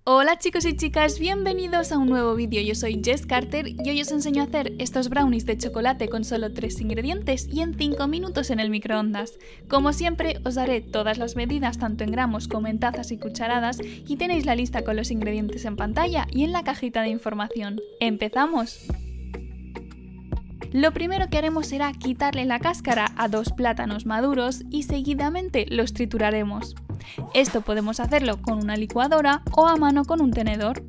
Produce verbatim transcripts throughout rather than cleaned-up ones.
Hola chicos y chicas, bienvenidos a un nuevo vídeo. Yo soy Jess Carter y hoy os enseño a hacer estos brownies de chocolate con solo tres ingredientes y en cinco minutos en el microondas. Como siempre os daré todas las medidas tanto en gramos como en tazas y cucharadas y tenéis la lista con los ingredientes en pantalla y en la cajita de información. ¡Empezamos! Lo primero que haremos será quitarle la cáscara a dos plátanos maduros y seguidamente los trituraremos. Esto podemos hacerlo con una licuadora o a mano con un tenedor.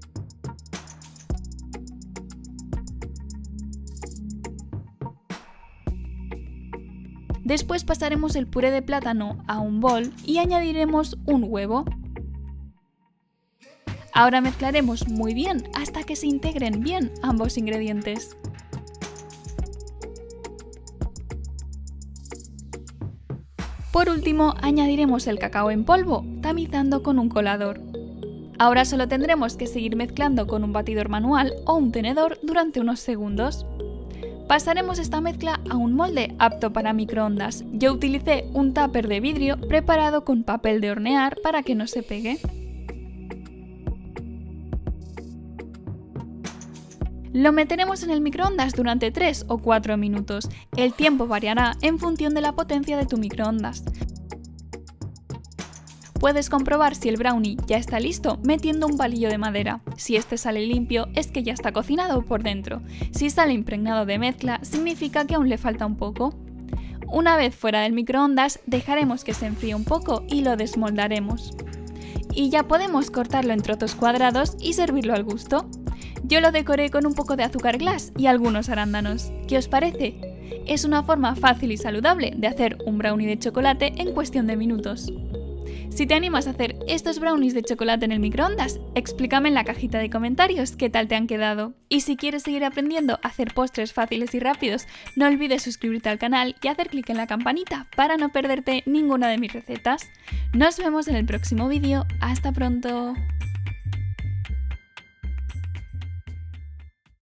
Después pasaremos el puré de plátano a un bol y añadiremos un huevo. Ahora mezclaremos muy bien hasta que se integren bien ambos ingredientes. Por último, añadiremos el cacao en polvo, tamizando con un colador. Ahora solo tendremos que seguir mezclando con un batidor manual o un tenedor durante unos segundos. Pasaremos esta mezcla a un molde apto para microondas. Yo utilicé un tupper de vidrio preparado con papel de hornear para que no se pegue. Lo meteremos en el microondas durante tres o cuatro minutos. El tiempo variará en función de la potencia de tu microondas. Puedes comprobar si el brownie ya está listo metiendo un palillo de madera. Si este sale limpio es que ya está cocinado por dentro. Si sale impregnado de mezcla significa que aún le falta un poco. Una vez fuera del microondas dejaremos que se enfríe un poco y lo desmoldaremos. Y ya podemos cortarlo en trozos cuadrados y servirlo al gusto. Yo lo decoré con un poco de azúcar glass y algunos arándanos. ¿Qué os parece? Es una forma fácil y saludable de hacer un brownie de chocolate en cuestión de minutos. Si te animas a hacer estos brownies de chocolate en el microondas, explícame en la cajita de comentarios qué tal te han quedado. Y si quieres seguir aprendiendo a hacer postres fáciles y rápidos, no olvides suscribirte al canal y hacer clic en la campanita para no perderte ninguna de mis recetas. Nos vemos en el próximo vídeo. ¡Hasta pronto!